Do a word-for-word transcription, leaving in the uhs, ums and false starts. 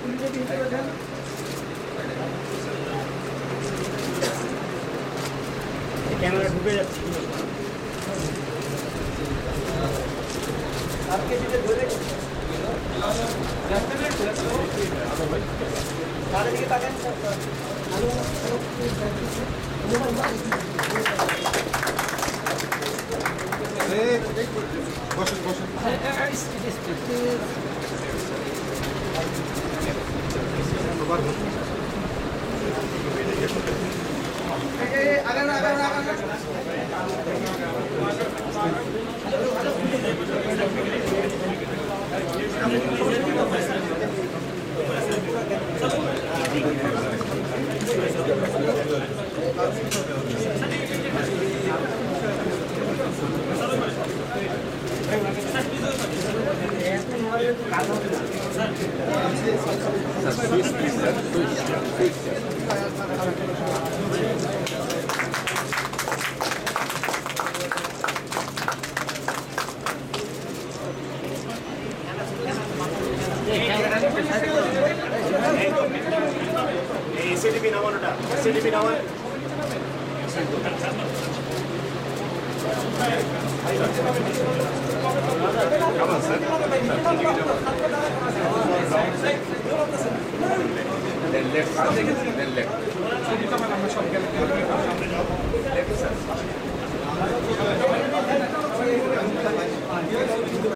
camera ঢুকে যাচ্ছে आपके चीजें धो दे सारे दिखे ताकि বসেন বসেন আগান আগান আগান এসিডিপি নামানোটা এসিডিপি নামান কেমন sir then left then left left sir